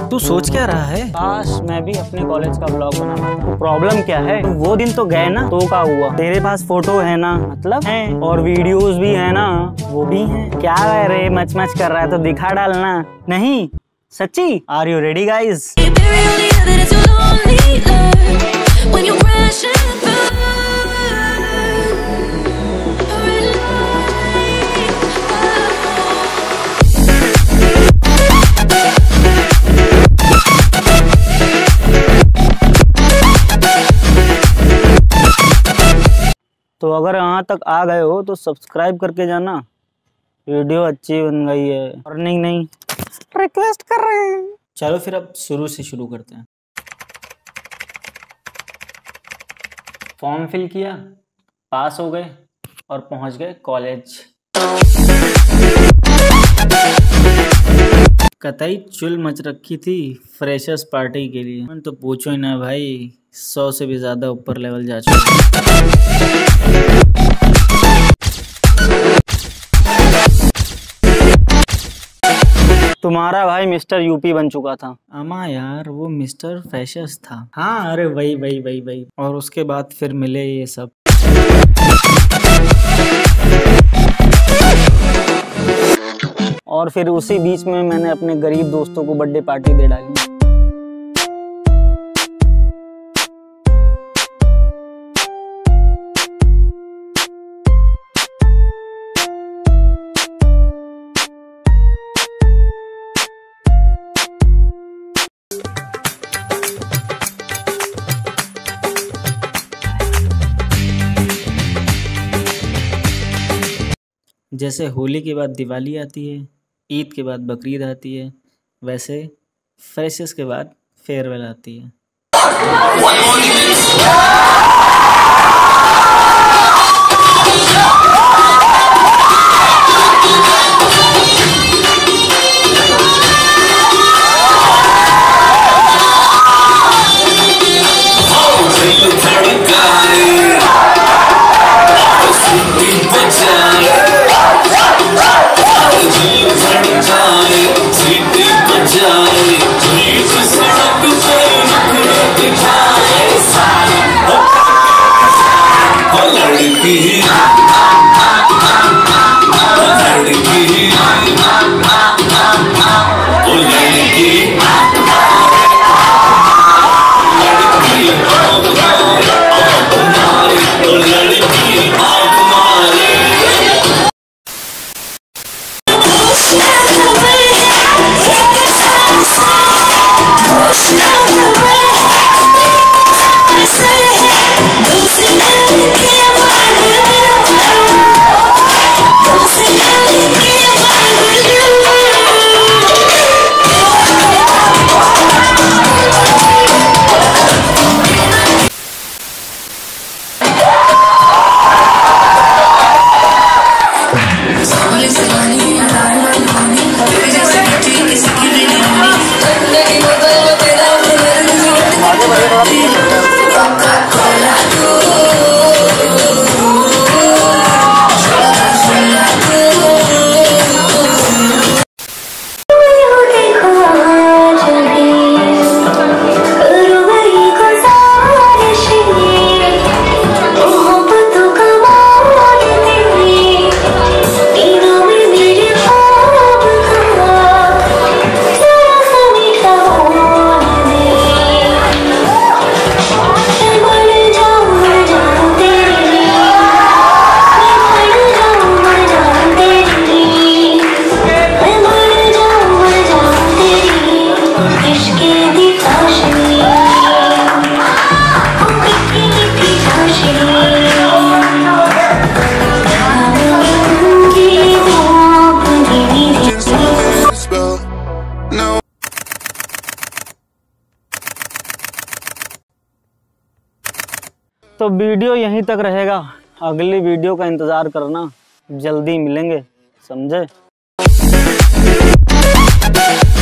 तू सोच क्या रहा है? काश मैं भी अपने कॉलेज का ब्लॉग बना पाता। तो प्रॉब्लम क्या है? वो दिन तो गए ना, तो क्या हुआ? तेरे पास फोटो है ना? मतलब है, और वीडियोस भी है ना? वो भी है। क्या है रे, मच मच कर रहा है तो दिखा डालना। नहीं सच्ची? Are you ready guys? तो अगर यहाँ तक आ गए हो तो सब्सक्राइब करके जाना। वीडियो अच्छी बन गई है, अर्निंग नहीं रिक्वेस्ट कर रहे हैं। चलो फिर अब शुरू से शुरू करते हैं। फॉर्म फिल किया, पास हो गए और पहुंच गए कॉलेज। कतई चुल मच रखी थी फ्रेशर्स पार्टी के लिए। तो पूछो ही ना भाई, 100 से भी ज्यादा ऊपर लेवल जा चुका। तुम्हारा भाई मिस्टर यूपी बन चुका था। अमा यार, वो मिस्टर फ्रेशर्स था। हाँ अरे वही। और उसके बाद फिर मिले ये सब। और फिर उसी बीच में मैंने अपने गरीब दोस्तों को बर्थडे पार्टी दे डाली। जैसे होली के बाद दिवाली आती है, ईद के बाद बकरीद आती है, वैसे फ्रेशर्स के बाद फेयरवेल आती है। तो वीडियो यहीं तक रहेगा, अगली वीडियो का इंतज़ार करना, जल्दी मिलेंगे, समझे?